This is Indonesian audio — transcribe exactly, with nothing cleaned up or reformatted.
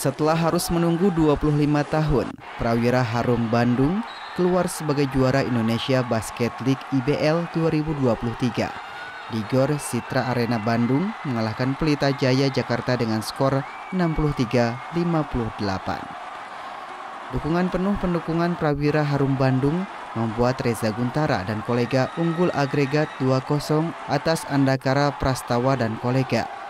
Setelah harus menunggu dua puluh lima tahun, Prawira Harum Bandung keluar sebagai juara Indonesia Basket League I B L dua ribu dua puluh tiga. Di Gor Citra Arena Bandung mengalahkan Pelita Jaya Jakarta dengan skor enam puluh tiga lima puluh delapan. Dukungan penuh pendukungan Prawira Harum Bandung membuat Reza Guntara dan kolega unggul agregat dua kosong atas Andakara Prastawa dan kolega.